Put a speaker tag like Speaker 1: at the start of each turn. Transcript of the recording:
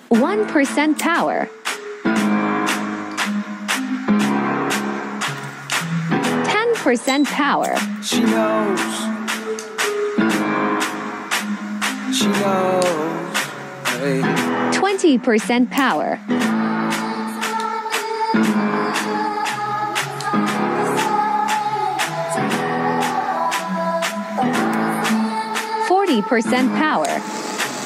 Speaker 1: 1% power. 10% power.
Speaker 2: She knows. She knows. Hey.
Speaker 1: 20% power. 40% power.